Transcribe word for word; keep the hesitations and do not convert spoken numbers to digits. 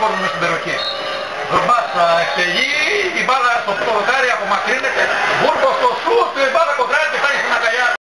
πόρτο μες στην περιοχή. Δρομπάς θα εκτελεί, η μπάλα στο πρώτο